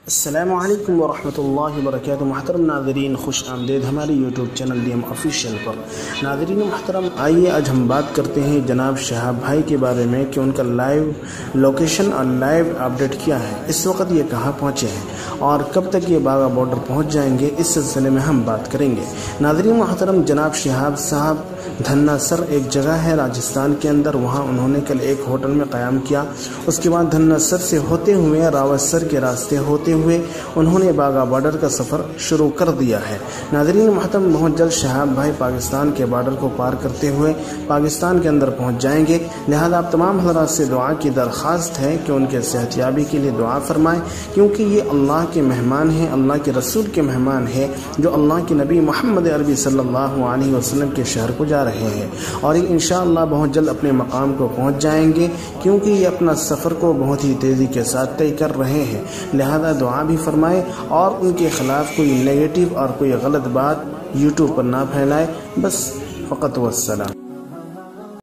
السلام علیکم ورحمۃ اللہ وبرکاتہ۔ محترم ناظرین، خوش آمدید ہماری YouTube channel D M official پر۔ ناظرین محترم، آئیے آج ہم بات کرتے ہیں جناب شہاب بھائی کے بارے میں کہ ان کا لائیو لوکیشن اور لائیو اپڈیٹ کیا ہے، اس وقت یہ کہاں پہنچے ہیں اور کب تک یہ باغا بارڈر پہنچ جائیں گے، اس سلسلے میں ہم بات کریں گے۔ ناظرین محترم، جناب شہاب صاحب دھنا سر ایک جگہ ہے راجستھان کے اندر، وہاں انہوں نے کل ایک ہوٹل میں قیام کیا۔ اس کے بعد دھنا سر سے ہوتے ہوئے راوت سر کے راستے ہوتے ہوئے انہوں نے باغا بارڈر کا سفر شروع کر دیا ہے۔ ناظرین محترم، بہت جلد شہاب بھائی پاکستان کے بارڈر کو پار کرتے ہوئے پاکستان کے اندر پہنچ جائیں گے، لہذا آپ تمام حضرات سے دعا کی درخواست ہے کہ ان کے صحت یابی کے لیے دعا فرمائیں، کیونکہ یہ اللہ کے مہمان ہیں، اللہ کے رسول کے مہمان ہیں، جو اللہ کے نبی محمد عربی صلی اللہ علیہ وسلم کے شہر کو جا رہے ہیں، اور یہ انشاءاللہ بہت جلد اپنے مقام کو پہنچ جائیں گے، کیونکہ یہ اپنا سفر کو بہت ہی تیزی کے ساتھ طے کر رہے ہیں۔ لہذا دعا بھی فرمائے اور ان کے خلاف کوئی نیگیٹو اور کوئی غلط بات یوٹیوب پر نہ پھیلائے، بس فقط والسلام۔